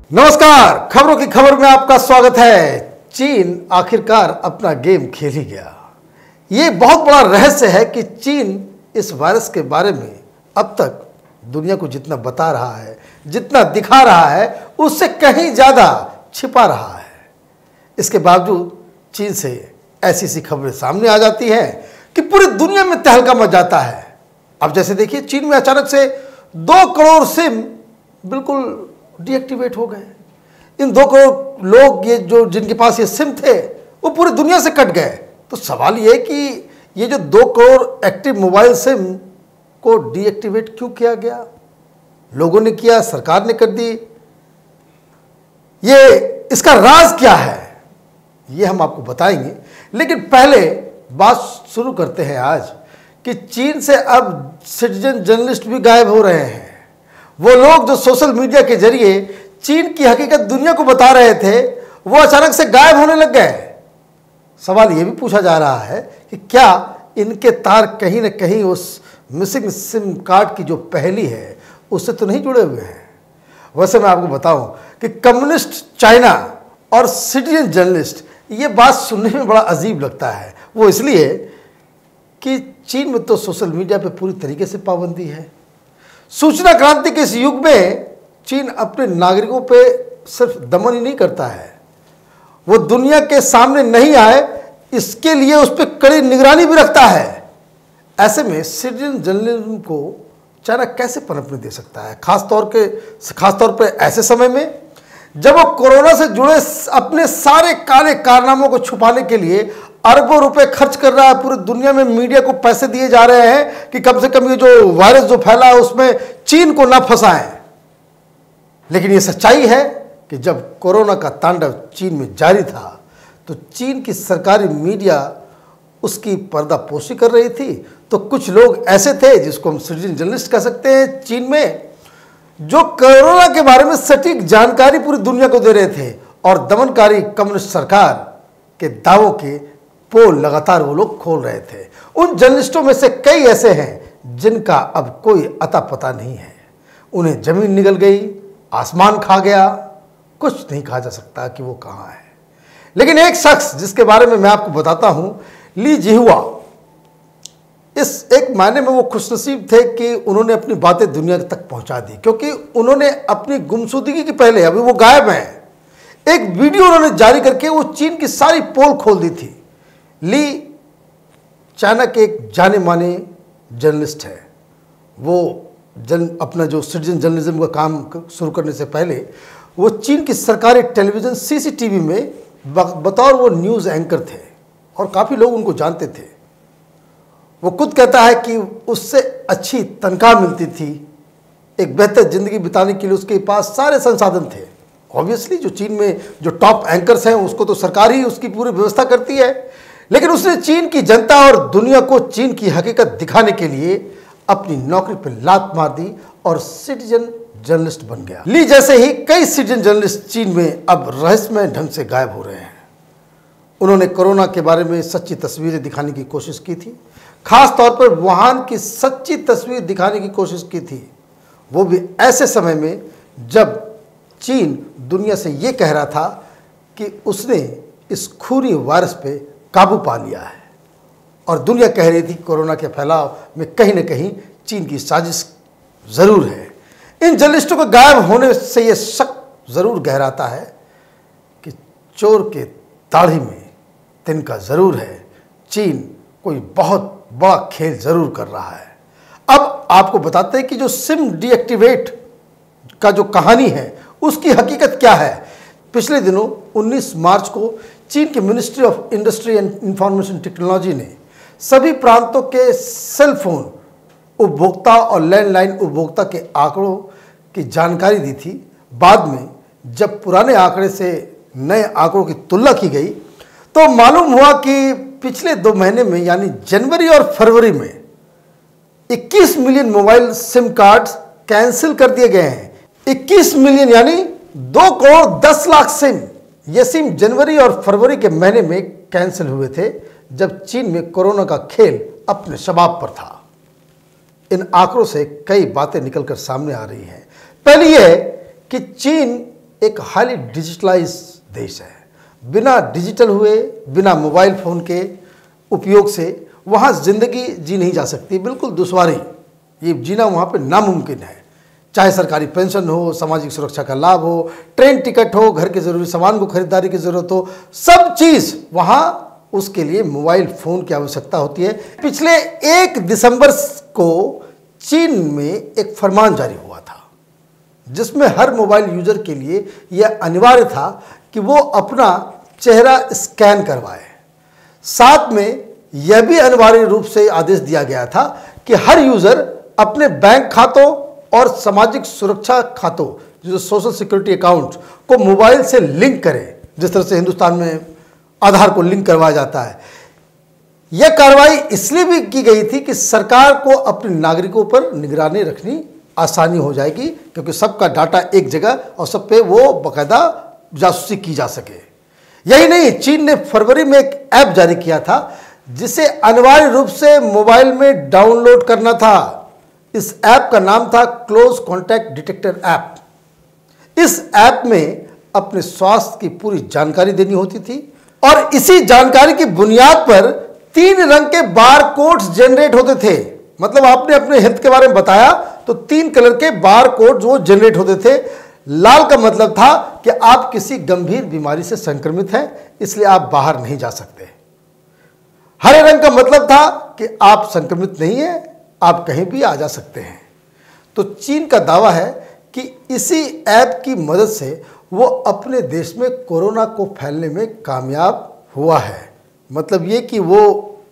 नमस्कार, खबरों की खबर में आपका स्वागत है। चीन आखिरकार अपना गेम खेल ही गया। ये बहुत बड़ा रहस्य है कि चीन इस वायरस के बारे में अब तक दुनिया को जितना बता रहा है, जितना दिखा रहा है, उससे कहीं ज़्यादा छिपा रहा है। इसके बावजूद चीन से ऐसी सी खबरें सामने आ जाती हैं कि पूरी दुनिया में तहलका मच जाता है। अब जैसे देखिए, चीन में अचानक से 2 करोड़ सिम बिल्कुल डीएक्टिवेट हो गए। इन 2 करोड़ लोग जिनके पास ये सिम थे वो पूरी दुनिया से कट गए। तो सवाल ये कि ये जो 2 करोड़ एक्टिव मोबाइल सिम को डीएक्टिवेट क्यों किया गया? लोगों ने किया, सरकार ने कर दी। ये इसका राज क्या है, ये हम आपको बताएंगे। लेकिन पहले बात शुरू करते हैं आज कि चीन से अब सिटीजन जर्नलिस्ट भी गायब हो रहे हैं। वो लोग जो सोशल मीडिया के जरिए चीन की हकीकत दुनिया को बता रहे थे, वो अचानक से गायब होने लग गए। सवाल ये भी पूछा जा रहा है कि क्या इनके तार कहीं न कहीं उस मिसिंग सिम कार्ड की जो पहली है उससे तो नहीं जुड़े हुए हैं? वैसे मैं आपको बताऊं कि कम्युनिस्ट चाइना और सिटीजन जर्नलिस्ट, ये बात सुनने में बड़ा अजीब लगता है। वो इसलिए कि चीन में तो सोशल मीडिया पे पूरी तरीके से पाबंदी है। सूचना क्रांति के इस युग में चीन अपने नागरिकों पे सिर्फ दमन ही नहीं करता है, वो दुनिया के सामने नहीं आए इसके लिए उस पर कड़ी निगरानी भी रखता है। ऐसे में सिटीजन जर्नलिज्म को चाइना कैसे पनपने दे सकता है, खासतौर पे ऐसे समय में जब वो कोरोना से जुड़े अपने सारे काले कारनामों को छुपाने के लिए अरबों रुपए खर्च कर रहा है। पूरी दुनिया में मीडिया को पैसे दिए जा रहे हैं कि कम से कम ये जो वायरस जो फैला है उसमें चीन को ना फंसाएं। लेकिन ये सच्चाई है कि जब कोरोना का तांडव चीन में जारी था तो चीन की सरकारी मीडिया उसकी पर्दापोशी कर रही थी। तो कुछ लोग ऐसे थे जिसको हम सिटीजन जर्नलिस्ट कह सकते हैं चीन में, जो कोरोना के बारे में सटीक जानकारी पूरी दुनिया को दे रहे थे और दमनकारी कम्युनिस्ट सरकार के दावों के पोल लगातार वो लोग खोल रहे थे। उन जर्नलिस्टों में से कई ऐसे हैं जिनका अब कोई अता पता नहीं है। उन्हें जमीन निगल गई, आसमान खा गया, कुछ नहीं कहा जा सकता कि वो कहाँ है। लेकिन एक शख्स जिसके बारे में मैं आपको बताता हूं, ली जिहुआ, इस एक मायने में वो खुशनसीब थे कि उन्होंने अपनी बातें दुनिया तक पहुंचा दी, क्योंकि उन्होंने अपनी गुमशुदगी के पहले, अभी वो गायब हैं, एक वीडियो उन्होंने जारी करके वो चीन की सारी पोल खोल दी थी। ली चाइना के एक जाने माने जर्नलिस्ट है। वो अपना जो सिटीजन जर्नलिज्म का काम शुरू करने से पहले वो चीन की सरकारी टेलीविज़न सीसीटीवी में बतौर वो न्यूज़ एंकर थे और काफ़ी लोग उनको जानते थे। वो खुद कहता है कि उससे अच्छी तनख्वाह मिलती थी, एक बेहतर ज़िंदगी बिताने के लिए उसके पास सारे संसाधन थे। ऑब्वियसली जो चीन में जो टॉप एंकर्स हैं उसको तो सरकार ही उसकी पूरी व्यवस्था करती है। लेकिन उसने चीन की जनता और दुनिया को चीन की हकीकत दिखाने के लिए अपनी नौकरी पर लात मार दी और सिटीजन जर्नलिस्ट बन गया। ली जैसे ही कई सिटीजन जर्नलिस्ट चीन में अब रहस्यमय ढंग से गायब हो रहे हैं। उन्होंने कोरोना के बारे में सच्ची तस्वीरें दिखाने की कोशिश की थी, खास तौर पर वुहान की सच्ची तस्वीर दिखाने की कोशिश की थी, वो भी ऐसे समय में जब चीन दुनिया से ये कह रहा था कि उसने इस खूनी वायरस पे काबू पा लिया है और दुनिया कह रही थी कोरोना के फैलाव में कहीं न कहीं चीन की साजिश ज़रूर है। इन जर्नलिस्टों के गायब होने से ये शक ज़रूर गहराता है कि चोर के दाढ़ी में तिनका ज़रूर है, चीन कोई बहुत बड़ा खेल ज़रूर कर रहा है। अब आपको बताते हैं कि जो सिम डीएक्टिवेट का जो कहानी है उसकी हकीकत क्या है। पिछले दिनों 19 मार्च को चीन की ministry of industry and information technology ने सभी प्रांतों के सेल फोन उपभोक्ता और लैंडलाइन उपभोक्ता के आंकड़ों की जानकारी दी थी। बाद में जब पुराने आंकड़े से नए आंकड़ों की तुलना की गई तो मालूम हुआ कि पिछले 2 महीने में यानी जनवरी और फरवरी में 21 million mobile SIM cards cancel कर दिए गए हैं। 21 मिलियन यानी 2 करोड़ 10 लाख सिम। ये सिम जनवरी और फरवरी के महीने में कैंसिल हुए थे जब चीन में कोरोना का खेल अपने शबाब पर था। इन आंकड़ों से कई बातें निकलकर सामने आ रही हैं। पहली यह कि चीन एक हाईली डिजिटलाइज देश है। बिना डिजिटल हुए, बिना मोबाइल फ़ोन के उपयोग से वहाँ ज़िंदगी जी नहीं जा सकती, बिल्कुल दुश्वारी, ये जीना वहाँ पे नामुमकिन है। चाहे सरकारी पेंशन हो, सामाजिक सुरक्षा का लाभ हो, ट्रेन टिकट हो, घर के ज़रूरी सामान को खरीदारी की ज़रूरत हो, सब चीज़ वहाँ उसके लिए मोबाइल फ़ोन की आवश्यकता होती है। पिछले 1 दिसंबर को चीन में एक फरमान जारी हुआ था जिसमें हर मोबाइल यूज़र के लिए यह अनिवार्य था कि वो अपना चेहरा स्कैन करवाए। साथ में यह भी अनिवार्य रूप से आदेश दिया गया था कि हर यूज़र अपने बैंक खातों और सामाजिक सुरक्षा खातों, जो सोशल सिक्योरिटी अकाउंट को मोबाइल से लिंक करें, जिस तरह से हिंदुस्तान में आधार को लिंक करवाया जाता है। यह कार्रवाई इसलिए भी की गई थी कि सरकार को अपने नागरिकों पर निगरानी रखनी आसानी हो जाएगी, क्योंकि सबका डाटा एक जगह और सब पे वो बाकायदा जासूसी की जा सके। यही नहीं, चीन ने फरवरी में एक ऐप जारी किया था जिसे अनिवार्य रूप से मोबाइल में डाउनलोड करना था। इस ऐप का नाम था क्लोज कॉन्टैक्ट डिटेक्टर ऐप। इस ऐप में अपने स्वास्थ्य की पूरी जानकारी देनी होती थी और इसी जानकारी की बुनियाद पर 3 रंग के बार कोड्स जनरेट होते थे। मतलब आपने अपने हेल्थ के बारे में बताया तो 3 कलर के बार कोड जो जनरेट होते थे। लाल का मतलब था कि आप किसी गंभीर बीमारी से संक्रमित हैं, इसलिए आप बाहर नहीं जा सकते। हरे रंग का मतलब था कि आप संक्रमित नहीं हैं, आप कहीं भी आ जा सकते हैं। तो चीन का दावा है कि इसी ऐप की मदद से वो अपने देश में कोरोना को फैलने में कामयाब हुआ है। मतलब ये कि वो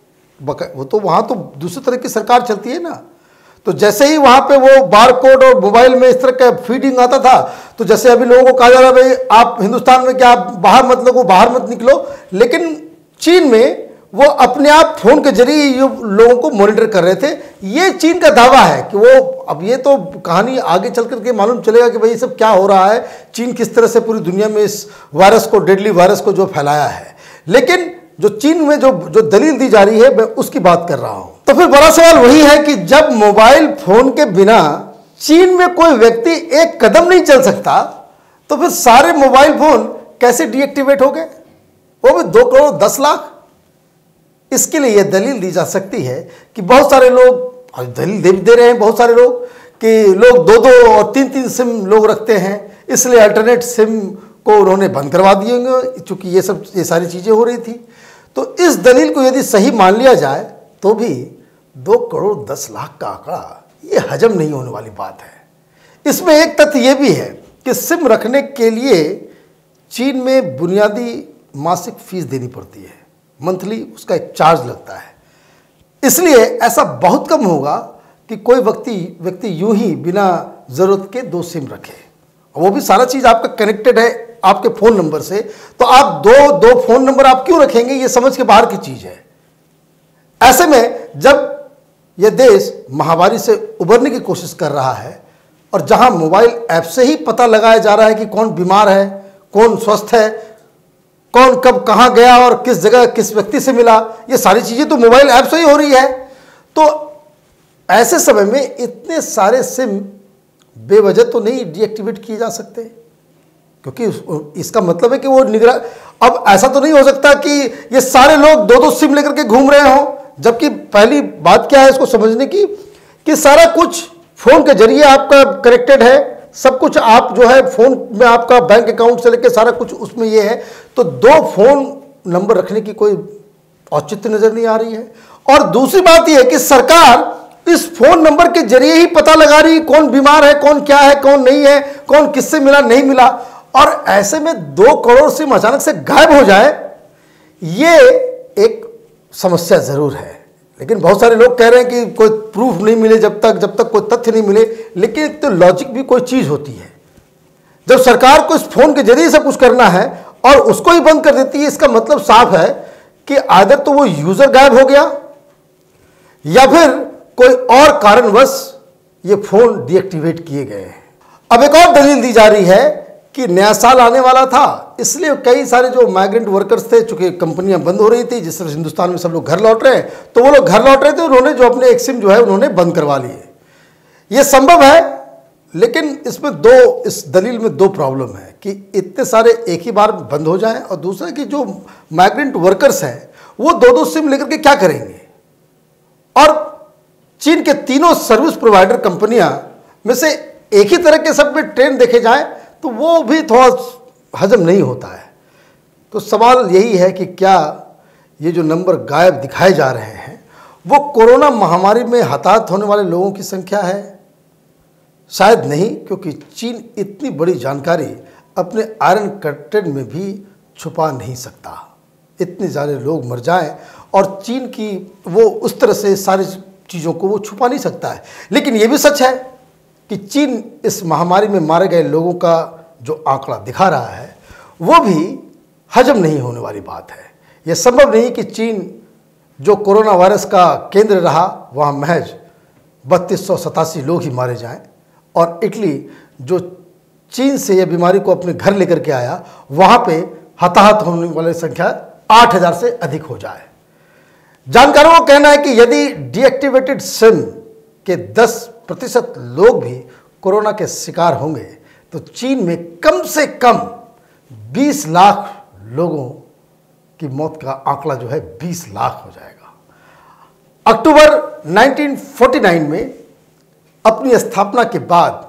तो वहाँ तो दूसरी तरह की सरकार चलती है ना, तो जैसे ही वहाँ पे वो बार कोड और मोबाइल में इस तरह का फीडिंग आता था, तो जैसे अभी लोगों को कहा जा रहा है भाई आप हिंदुस्तान में क्या आप बाहर मत लगो, बाहर मत निकलो, लेकिन चीन में वो अपने आप फोन के जरिए लोगों को मॉनिटर कर रहे थे। ये चीन का दावा है कि वो, अब ये तो कहानी आगे चल करके मालूम चलेगा कि भाई ये सब क्या हो रहा है, चीन किस तरह से पूरी दुनिया में इस वायरस को, डेडली वायरस को जो फैलाया है। लेकिन जो चीन में जो दलील दी जा रही है, मैं उसकी बात कर रहा हूं। तो फिर बड़ा सवाल वही है कि जब मोबाइल फोन के बिना चीन में कोई व्यक्ति एक कदम नहीं चल सकता, तो फिर सारे मोबाइल फोन कैसे डीएक्टिवेट हो गए, वो भी 2 करोड़ 10 लाख। इसके लिए यह दलील दी जा सकती है कि बहुत सारे लोग, दलील दे रहे हैं बहुत सारे लोग, कि लोग 2-2 और 3-3 सिम लोग रखते हैं, इसलिए अल्टरनेट सिम को उन्होंने बंद करवा दिए होंगे, चूंकि ये सारी चीज़ें हो रही थी। तो इस दलील को यदि सही मान लिया जाए तो भी 2 करोड़ 10 लाख का आंकड़ा ये हजम नहीं होने वाली बात है। इसमें एक तथ्य ये भी है कि सिम रखने के लिए चीन में बुनियादी मासिक फीस देनी पड़ती है, मंथली उसका एक चार्ज लगता है। इसलिए ऐसा बहुत कम होगा कि कोई व्यक्ति यूं ही बिना ज़रूरत के 2 सिम रखे, वो भी सारा चीज़ आपका कनेक्टेड है आपके फ़ोन नंबर से, तो आप दो फ़ोन नंबर आप क्यों रखेंगे, ये समझ के बाहर की चीज़ है। ऐसे में जब यह देश महामारी से उबरने की कोशिश कर रहा है और जहां मोबाइल ऐप से ही पता लगाया जा रहा है कि कौन बीमार है, कौन स्वस्थ है, कौन कब कहां गया और किस जगह किस व्यक्ति से मिला, ये सारी चीज़ें तो मोबाइल ऐप से ही हो रही है। तो ऐसे समय में इतने सारे सिम बेवजह तो नहीं डीएक्टिवेट किए जा सकते, क्योंकि इसका मतलब है कि वो निगरान, अब ऐसा तो नहीं हो सकता कि ये सारे लोग 2-2 सिम लेकर के घूम रहे हों। जबकि पहली बात क्या है इसको समझने की, कि सारा कुछ फोन के जरिए आपका कनेक्टेड है, सब कुछ आप जो है फोन में आपका बैंक अकाउंट से लेकर सारा कुछ उसमें ये है, तो 2 फोन नंबर रखने की कोई औचित्य नजर नहीं आ रही है। और दूसरी बात यह है कि सरकार इस फोन नंबर के जरिए ही पता लगा रही कौन बीमार है, कौन क्या है, कौन नहीं है, कौन किससे मिला नहीं मिला। और ऐसे में 2 करोड़ सिम अचानक से गायब हो जाए, ये एक समस्या जरूर है। लेकिन बहुत सारे लोग कह रहे हैं कि कोई प्रूफ नहीं मिले जब तक कोई तथ्य नहीं मिले। लेकिन एक तो लॉजिक भी कोई चीज होती है, जब सरकार को इस फोन के जरिए सब कुछ करना है और उसको ही बंद कर देती है, इसका मतलब साफ है कि आदर तो वो यूजर गायब हो गया या फिर कोई और कारणवश ये फोन डीएक्टिवेट किए गए हैं। अब एक और दलील दी जा रही है कि नया साल आने वाला था, इसलिए कई सारे जो माइग्रेंट वर्कर्स थे, चूंकि कंपनियां बंद हो रही थी, जिस तरह हिंदुस्तान में सब लोग घर लौट रहे हैं, तो वो लोग घर लौट रहे थे, उन्होंने जो अपने एक सिम जो है उन्होंने बंद करवा लिए। ये संभव है लेकिन इस दलील में दो प्रॉब्लम है कि इतने सारे एक ही बार बंद हो जाएं, और दूसरा कि जो माइग्रेंट वर्कर्स हैं वो दो दो सिम लेकर के क्या करेंगे। और चीन के तीनों सर्विस प्रोवाइडर कंपनियां में से एक ही तरह के सब में ट्रेन देखे जाएं तो वो भी थोड़ा हजम नहीं होता है। तो सवाल यही है कि क्या ये जो नंबर गायब दिखाए जा रहे हैं वो कोरोना महामारी में हताहत होने वाले लोगों की संख्या है? शायद नहीं, क्योंकि चीन इतनी बड़ी जानकारी अपने आयरन कर्टेन में भी छुपा नहीं सकता। इतने सारे लोग मर जाएं और चीन की वो उस तरह से सारी चीज़ों को वो छुपा नहीं सकता है। लेकिन ये भी सच है कि चीन इस महामारी में मारे गए लोगों का जो आंकड़ा दिखा रहा है वो भी हजम नहीं होने वाली बात है। यह संभव नहीं कि चीन जो कोरोना वायरस का केंद्र रहा वहाँ महज 3287 लोग ही मारे जाएं, और इटली जो चीन से यह बीमारी को अपने घर लेकर के आया वहाँ पे हताहत होने वाली संख्या 8000 से अधिक हो जाए। जानकारों का कहना है कि यदि डीएक्टिवेटेड सिम के 10% लोग भी कोरोना के शिकार होंगे तो चीन में कम से कम 20 लाख लोगों की मौत का आंकड़ा जो है 20 लाख हो जाएगा। अक्टूबर 1949 में अपनी स्थापना के बाद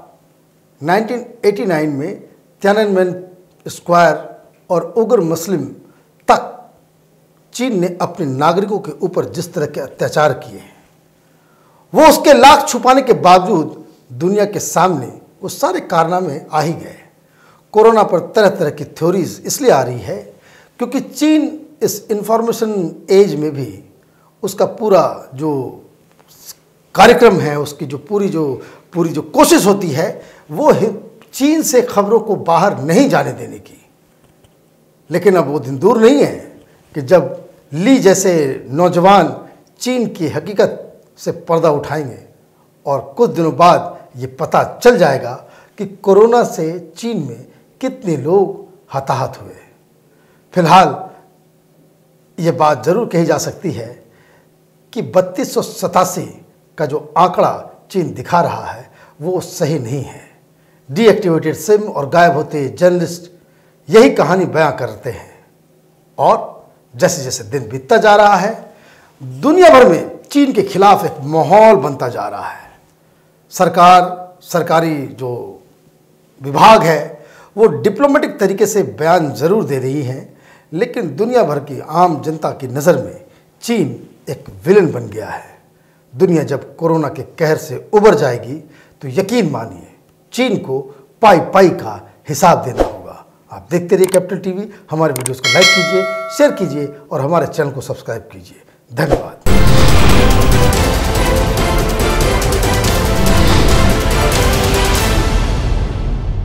1989 में तियाननमेन स्क्वायर और उग्र मुस्लिम तक चीन ने अपने नागरिकों के ऊपर जिस तरह के अत्याचार किए हैं वो उसके लाख छुपाने के बावजूद दुनिया के सामने वो सारे कारनामे आ ही गए। कोरोना पर तरह तरह की थ्योरीज इसलिए आ रही है क्योंकि चीन इस इंफॉर्मेशन एज में भी उसका पूरा जो कार्यक्रम है, उसकी जो पूरी जो कोशिश होती है वो चीन से खबरों को बाहर नहीं जाने देने की। लेकिन अब वो दिन दूर नहीं है कि जब ली जैसे नौजवान चीन की हकीकत से पर्दा उठाएंगे और कुछ दिनों बाद ये पता चल जाएगा कि कोरोना से चीन में कितने लोग हताहत हुए। फिलहाल ये बात ज़रूर कही जा सकती है कि 3287 का जो आंकड़ा चीन दिखा रहा है वो सही नहीं है। डीएक्टिवेटेड सिम और गायब होते जर्नलिस्ट यही कहानी बयां करते हैं, और जैसे जैसे दिन बीतता जा रहा है दुनिया भर में चीन के खिलाफ एक माहौल बनता जा रहा है। सरकारी जो विभाग है वो डिप्लोमेटिक तरीके से बयान ज़रूर दे रही हैं, लेकिन दुनिया भर की आम जनता की नज़र में चीन एक विलन बन गया है। दुनिया जब कोरोना के कहर से उबर जाएगी तो यकीन मानिए चीन को पाई पाई का हिसाब देना होगा। आप देखते रहिए कैपिटल टीवी। हमारे वीडियोस को लाइक कीजिए, शेयर कीजिए और हमारे चैनल को सब्सक्राइब कीजिए। धन्यवाद।